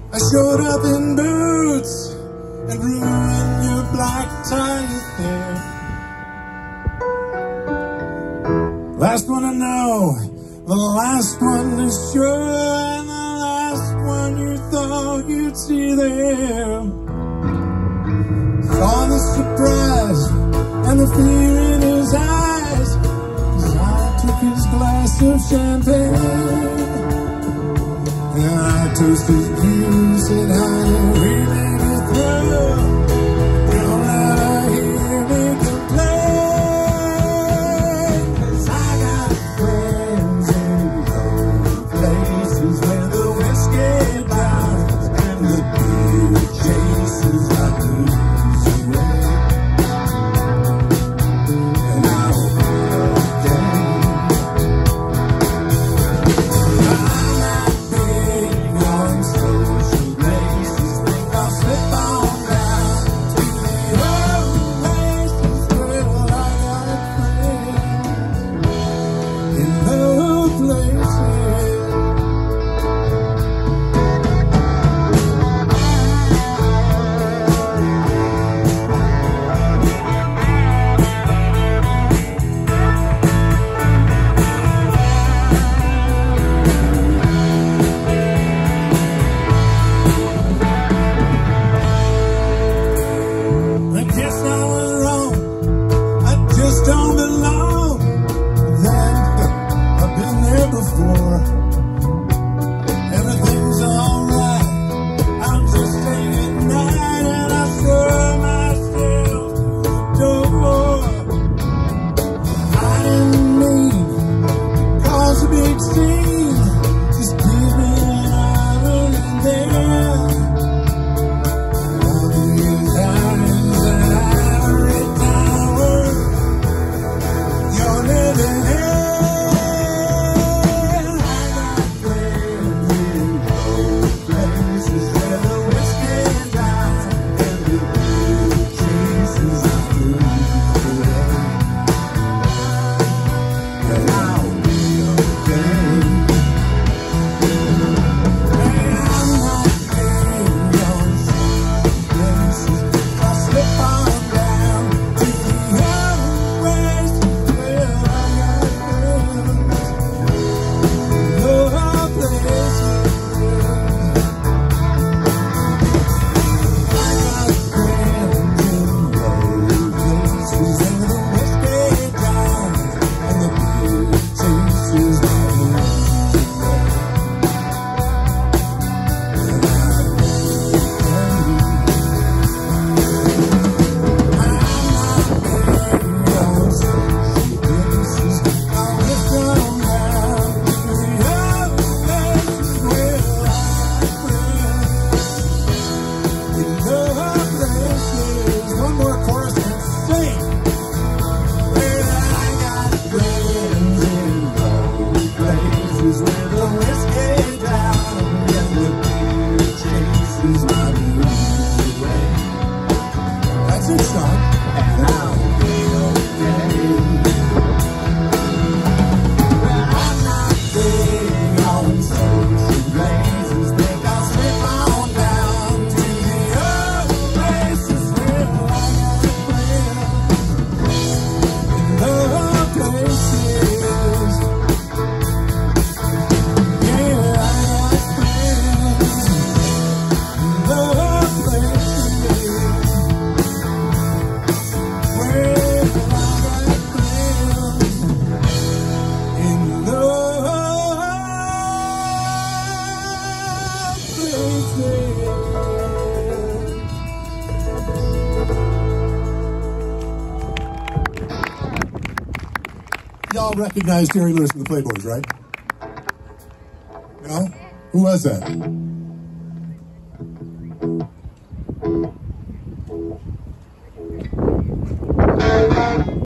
I showed up in boots and ruined your black tie hair. Last one I know, the last one is sure, and the last one you thought you'd see there. Saw the surprise and the fear in his eyes as I took his glass of champagne. And I toasted you, said, honey, we made it through. You'll never hear me complain. 'Cause I got friends in cold places where the whiskey drowns and the beer chases my blues away. And I hope you're okay. I'm not big on social places, think I'll slip on down to the old places where I got friends in those places. I guess I was wrong, I just don't belong. Then I've been there before. Everything's alright, I'll just take it night and I throw myself through the door. I didn't mean to cause a big scene, just give me an hour and there. All these times that I've written down words you're living in. I got friends in cold places where the whiskey drowns and the beer chases my blues away. And I'll be okay. Hey, I'm not big on social places, I'll slip on down to the old places where I got friends. Love places. I got friends in low places where the whiskey drowns and the beer chases my blues away. And I'll be one more chorus and sing. Where I got friends in low places where the whiskey drowns and the beer chases my blues away. That's it, Sean. And I'll be okay. Well, I'm not big on social places, think I'll slip on down to the old places where I got friends in love places. Yeah, I got friends in love places where I got friends in love places. Y'all recognize Jerry Lewis and the Playboys, right? No? Who was that?